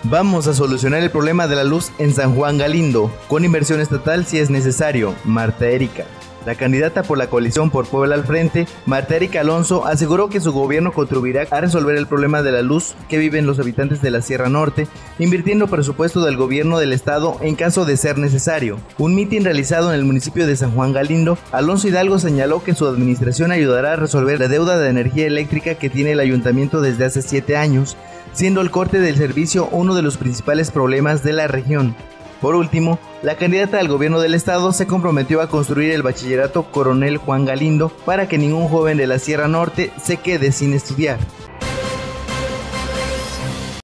Vamos a solucionar el problema de la luz en San Juan Galindo, con inversión estatal si es necesario. Marta Erika. La candidata por la coalición por Puebla al Frente, Marta Erika Alonso, aseguró que su gobierno contribuirá a resolver el problema de la luz que viven los habitantes de la Sierra Norte, invirtiendo presupuesto del gobierno del estado en caso de ser necesario. Un mitin realizado en el municipio de San Juan Galindo, Alonso Hidalgo señaló que su administración ayudará a resolver la deuda de energía eléctrica que tiene el ayuntamiento desde hace 7 años, siendo el corte del servicio uno de los principales problemas de la región. Por último, la candidata al gobierno del estado se comprometió a construir el bachillerato Coronel Juan Galindo para que ningún joven de la Sierra Norte se quede sin estudiar.